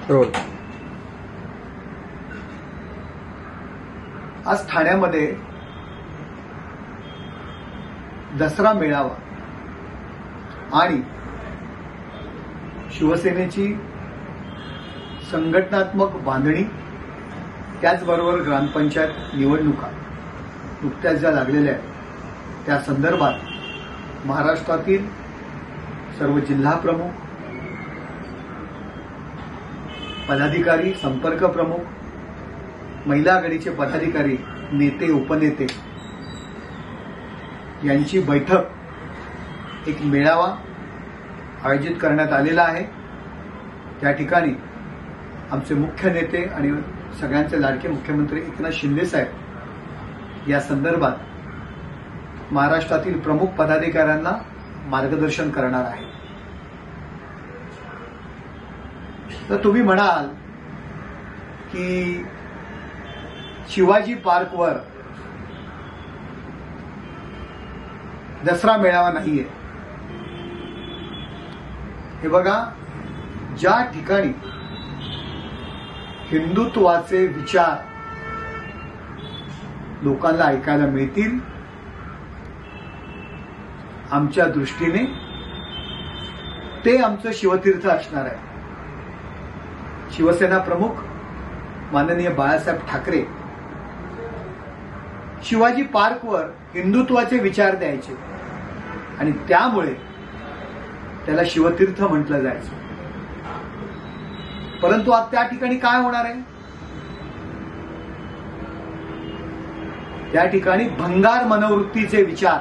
Role. आज ठाण्यामध्ये दसरा मेळावा आणि शिवसेनेची संघटनात्मक बांधणी, त्याचबरोबर ग्रामपंचायत निवडणुका नुकत्याच ज्या लागलेल्या आहेत त्या संदर्भात महाराष्ट्रातील सर्व जिल्हा प्रमुख, पदाधिकारी, संपर्क प्रमुख, महिला आघाडीचे पदाधिकारी, नेते, उपनेते यांची बैठक, एक मेळावा आयोजित करण्यात आलेला आहे. त्या ठिकाणी आमचे मुख्य नेते आणि सगळ्यांचे लाडके मुख्यमंत्री एकनाथ शिंदे साहेब या संदर्भात महाराष्ट्रातील प्रमुख पदाधिकाऱ्यांना मार्गदर्शन करणार आहे. तर तुम्ही म्हणाल की शिवाजी पार्कवर दसरा मेळावा नाहीये. हे बघा, ज्या ठिकाणी हिंदुत्वाचे विचार लोकांना ऐकायला मिळतील, आमच्या दृष्टीने ते आमचं शिवतीर्थ असणार आहे. शिवसेना प्रमुख माननीय बाळासाहेब ठाकरे शिवाजी पार्कवर हिंदुत्वाचे विचार द्यायचे आणि त्यामुळे त्याला शिवतीर्थ म्हटलं जायचं. परंतु आज त्या ठिकाणी काय होणार आहे? त्या ठिकाणी भंगार मनोवृत्तीचे विचार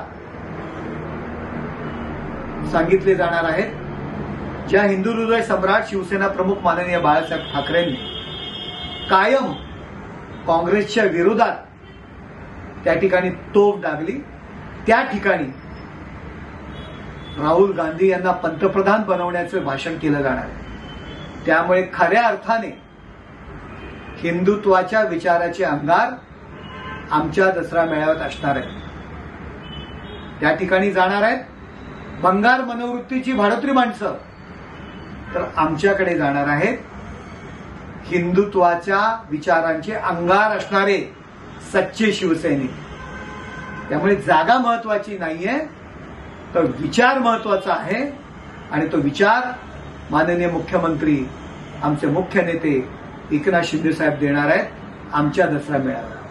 सांगितले जाणार आहेत. ज्या हिंदू हृदय सम्राट शिवसेना प्रमुख माननीय बाळासाहेब ठाकरेंनी कायम काँग्रेसच्या विरोधात त्या ठिकाणी तोफ डागली, त्या ठिकाणी राहुल गांधी यांना पंतप्रधान बनवण्याचे भाषण केलं जाणार आहे. त्यामुळे खऱ्या अर्थाने हिंदुत्वाच्या विचाराचे अंगार आमच्या दसरा मेळाव्यात असणार आहे. त्या ठिकाणी जाणार आहेत भंगार मनोवृत्तीची भाडोत्री माणसं, तर आमच्याकडे जाणार आहेत हिंदुत्वाच्या विचारांचे अंगार असणारे सच्चे शिवसैनिक. त्यामुळे जागा महत्वाची नाहीये, तर विचार महत्वाचा आहे आणि तो विचार माननीय मुख्यमंत्री, आमचे मुख्य नेते एकनाथ शिंदे साहेब देणार आहेत आमच्या दसरा मेळाव्यात.